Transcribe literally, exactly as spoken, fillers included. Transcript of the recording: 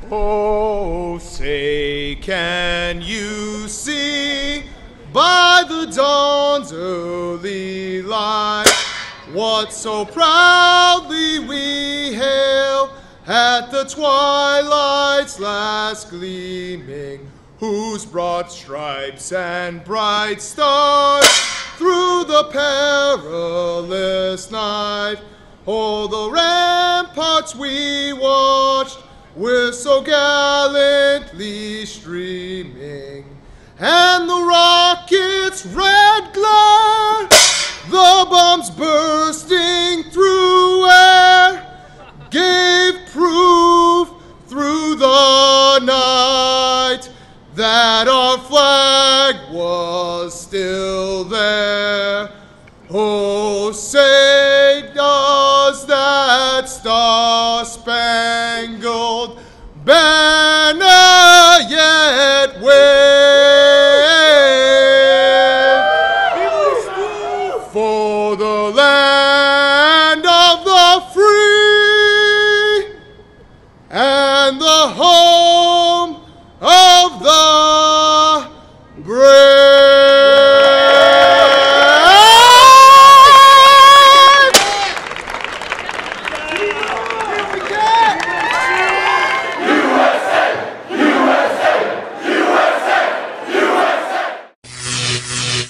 Oh, say, can you see by the dawn's early light what so proudly we hail at the twilight's last gleaming, whose broad stripes and bright stars through the perilous night o'er the ramparts we watched were so gallantly streaming, and the rocket's red glare, the bombs bursting through air, gave proof through the night that our flag was still there. Oh, say does that star-spangled banner yet wave? For the land